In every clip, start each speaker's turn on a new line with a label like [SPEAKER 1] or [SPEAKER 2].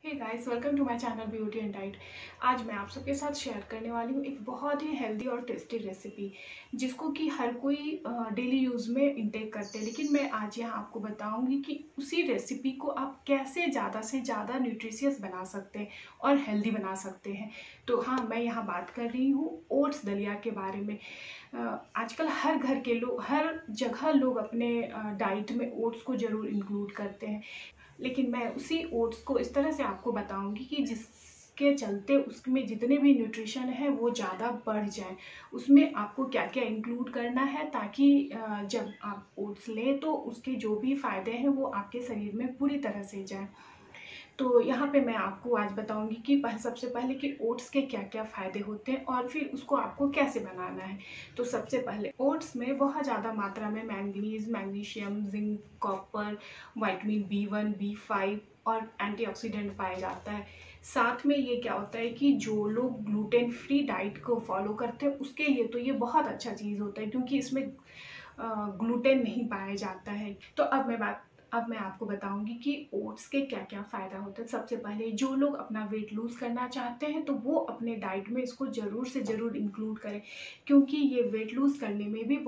[SPEAKER 1] Hey guys, welcome to my channel beauty and diet. आज मैं आप सबके साथ शेयर करने वाली हूँ एक बहुत ही हेल्दी और टेस्टी रेसिपी जिसको कि हर कोई डेली यूज़ में इंटेक करते हैं। लेकिन मैं आज यहाँ आपको बताऊँगी कि उसी रेसिपी को आप कैसे ज़्यादा से ज़्यादा न्यूट्रिशियस बना सकते हैं और हेल्दी बना सकते हैं। तो हाँ, मैं यहाँ बात कर रही हूँ ओट्स दलिया के बारे में। आजकल हर घर के लोग, हर जगह लोग अपने डाइट में ओट्स को ज़रूर इंक्लूड करते हैं। लेकिन मैं उसी ओट्स को इस तरह से आपको बताऊंगी कि जिसके चलते उसमें जितने भी न्यूट्रिशन है वो ज़्यादा बढ़ जाए। उसमें आपको क्या क्या इंक्लूड करना है ताकि जब आप ओट्स लें तो उसके जो भी फ़ायदे हैं वो आपके शरीर में पूरी तरह से जाए। तो यहाँ पे मैं आपको आज बताऊंगी कि सबसे पहले कि ओट्स के क्या क्या फ़ायदे होते हैं और फिर उसको आपको कैसे बनाना है। तो सबसे पहले ओट्स में बहुत ज़्यादा मात्रा में manganese, magnesium, zinc, copper, vitamin B1, B5 और एंटीऑक्सीडेंट पाया जाता है। साथ में ये क्या होता है कि जो लोग ग्लूटेन फ्री डाइट को फॉलो करते हैं उसके लिए तो ये बहुत अच्छा चीज़ होता है क्योंकि इसमें ग्लूटेन नहीं पाया जाता है। तो अब मैं आपको बताऊंगी कि ओट्स के क्या क्या फ़ायदा होता है। सबसे पहले जो लोग अपना वेट लूज़ करना चाहते हैं तो वो अपने डाइट में इसको ज़रूर से ज़रूर इंक्लूड करें क्योंकि ये वेट लूज़ करने में भी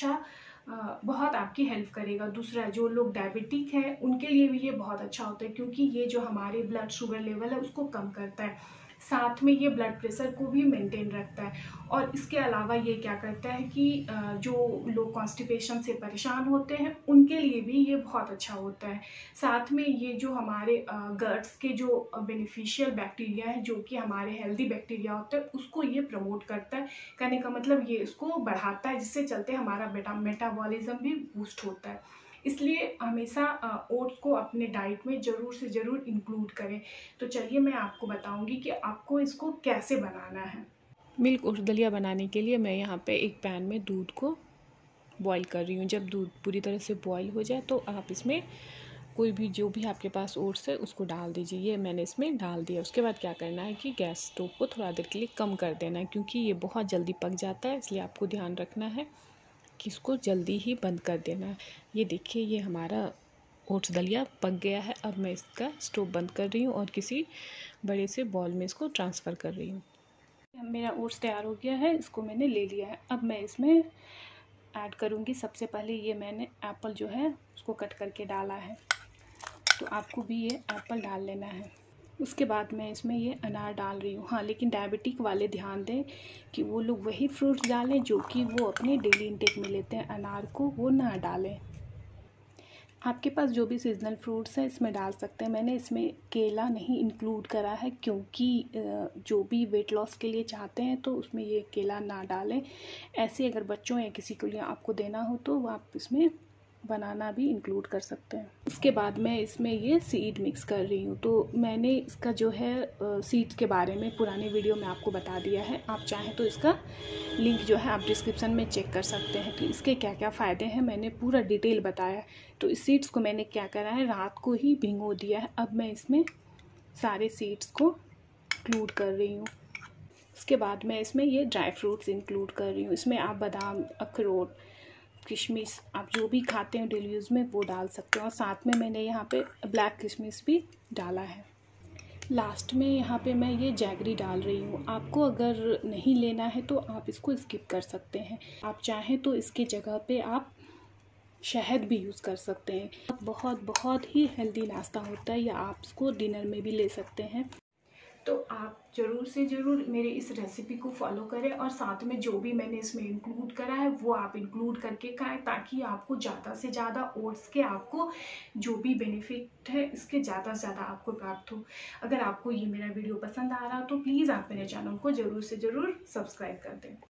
[SPEAKER 1] बहुत आपकी हेल्प करेगा। दूसरा, जो लोग डायबिटिक हैं उनके लिए भी ये बहुत अच्छा होता है क्योंकि ये जो हमारे ब्लड शुगर लेवल है उसको कम करता है। साथ में ये ब्लड प्रेशर को भी मेंटेन रखता है। और इसके अलावा ये क्या करता है कि जो लोग कॉन्स्टिपेशन से परेशान होते हैं उनके लिए भी ये बहुत अच्छा होता है। साथ में ये जो हमारे गट्स के जो बेनिफिशियल बैक्टीरिया है, जो कि हमारे हेल्दी बैक्टीरिया होते हैं, उसको ये प्रमोट करता है। कहने का मतलब ये इसको बढ़ाता है, जिससे चलते हमारा मेटाबॉलिज्म भी बूस्ट होता है। इसलिए हमेशा ओट्स को अपने डाइट में ज़रूर से ज़रूर इंक्लूड करें। तो चलिए मैं आपको बताऊंगी कि आपको इसको कैसे बनाना है।
[SPEAKER 2] मिल्क ओट्स दलिया बनाने के लिए मैं यहाँ पे एक पैन में दूध को बॉईल कर रही हूँ। जब दूध पूरी तरह से बॉईल हो जाए तो आप इसमें कोई भी जो भी आपके पास ओट्स है उसको डाल दीजिए। ये मैंने इसमें डाल दिया। उसके बाद क्या करना है कि गैस स्टोव को थोड़ा देर के लिए कम कर देना है क्योंकि ये बहुत जल्दी पक जाता है, इसलिए आपको ध्यान रखना है कि इसको जल्दी ही बंद कर देना है। ये देखिए, ये हमारा ओट्स दलिया पक गया है। अब मैं इसका स्टोव बंद कर रही हूँ और किसी बड़े से बॉल में इसको ट्रांसफ़र कर रही हूँ।
[SPEAKER 1] मेरा ओट्स तैयार हो गया है, इसको मैंने ले लिया है। अब मैं इसमें ऐड करूँगी। सबसे पहले ये मैंने एप्पल जो है उसको कट करके डाला है, तो आपको भी ये एप्पल डाल लेना है। उसके बाद मैं इसमें ये अनार डाल रही हूँ। हाँ, लेकिन डायबिटिक वाले ध्यान दें कि वो लोग वही फ्रूट्स डालें जो कि वो अपने डेली इंटेक में लेते हैं। अनार को वो ना डालें। आपके पास जो भी सीजनल फ्रूट्स हैं इसमें डाल सकते हैं। मैंने इसमें केला नहीं इंक्लूड करा है क्योंकि जो भी वेट लॉस के लिए चाहते हैं तो उसमें ये केला ना डालें। ऐसे अगर बच्चों या किसी के लिए आपको देना हो तो आप इसमें बनाना भी इंक्लूड कर सकते हैं। उसके बाद मैं इसमें ये सीड मिक्स कर रही हूँ। तो मैंने इसका जो है सीड्स के बारे में पुराने वीडियो में आपको बता दिया है। आप चाहें तो इसका लिंक जो है आप डिस्क्रिप्शन में चेक कर सकते हैं। तो इसके क्या क्या फ़ायदे हैं मैंने पूरा डिटेल बताया। तो इस सीड्स को मैंने क्या करा है, रात को ही भिगो दिया है। अब मैं इसमें सारे सीड्स को इंक्लूड कर रही हूँ। उसके बाद मैं इसमें ये ड्राई फ्रूट्स इंक्लूड कर रही हूँ। इसमें आप बादाम, अखरोट, किशमिश, आप जो भी खाते हैं डेली यूज़ में वो डाल सकते हैं। और साथ में मैंने यहाँ पे ब्लैक किशमिश भी डाला है। लास्ट में यहाँ पे मैं ये जैगरी डाल रही हूँ। आपको अगर नहीं लेना है तो आप इसको स्किप कर सकते हैं। आप चाहें तो इसके जगह पे आप शहद भी यूज़ कर सकते हैं। बहुत बहुत ही हेल्दी नाश्ता होता है, या आप इसको डिनर में भी ले सकते हैं। तो आप ज़रूर से ज़रूर मेरे इस रेसिपी को फॉलो करें और साथ में जो भी मैंने इसमें इंक्लूड करा है वो आप इंक्लूड करके खाएं ताकि आपको ज़्यादा से ज़्यादा ओट्स के आपको जो भी बेनिफिट है इसके ज़्यादा से ज़्यादा आपको प्राप्त हो। अगर आपको ये मेरा वीडियो पसंद आ रहा हो तो प्लीज़ आप मेरे चैनल को ज़रूर से ज़रूर सब्सक्राइब कर दें।